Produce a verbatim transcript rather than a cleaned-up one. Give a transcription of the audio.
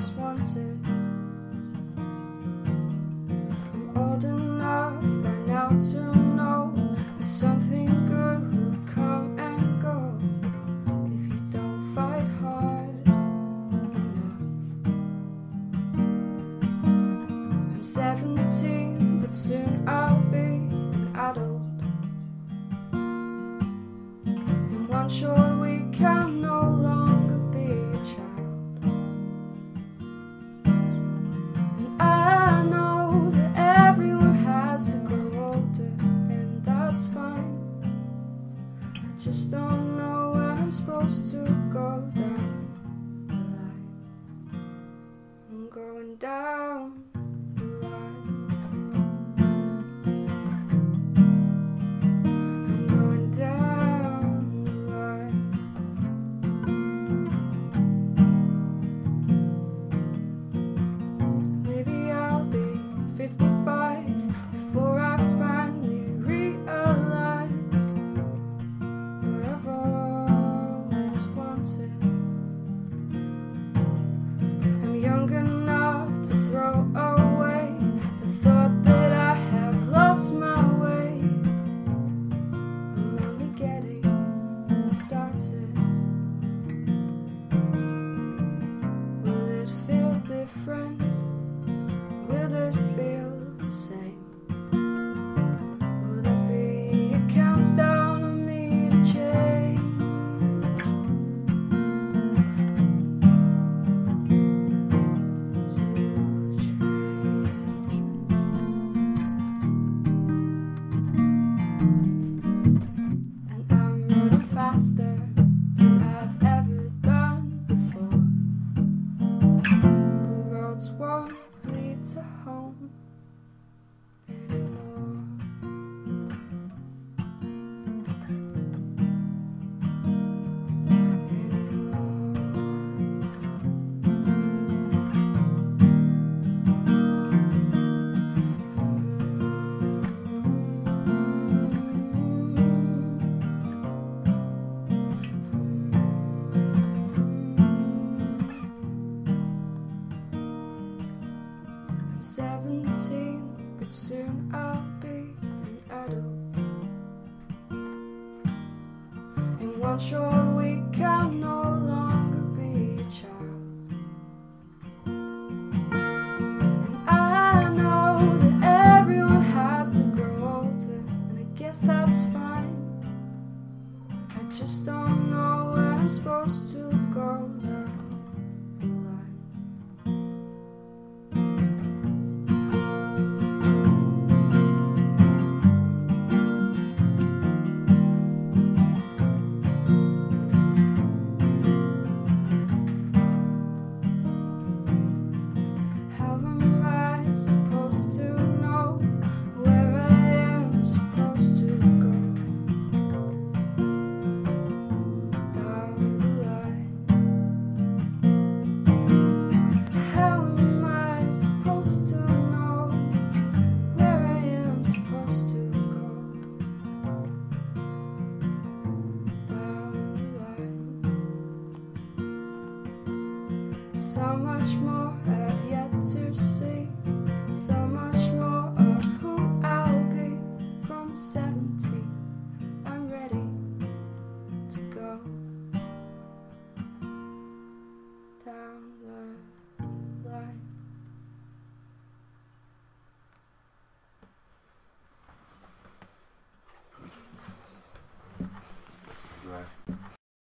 always wanted. I'm old enough by now to know that something good will come and go if you don't fight hard enough. I'm seventeen, but soon I'll be an adult. In one short week I'm no longer be a child. And I know that everyone has to grow older, and that's fine. I just don't know where I'm supposed to go down the line. I'm going down the line. I'm going down the line. Maybe I'll be fifty-five before I finally realize what I've always wanted. I'm young enough to throw away the thought that I have lost my way. I'm only getting started. Will it feel different? Will it feel the same? Will there be a countdown on me to change? To change. And I'm running faster than I've ever done before. The roads won't lead to home anymore. I'm seventeen, but soon I'll be an adult. In one short week I'll no longer be a child. And I know that everyone has to grow older, and I guess that's fine. I just don't know where I'm supposed to go down the line. How am I supposed to know where I am supposed to go down the line? How am I supposed to know where I am supposed to go down the line? So much more I've yet to see, so much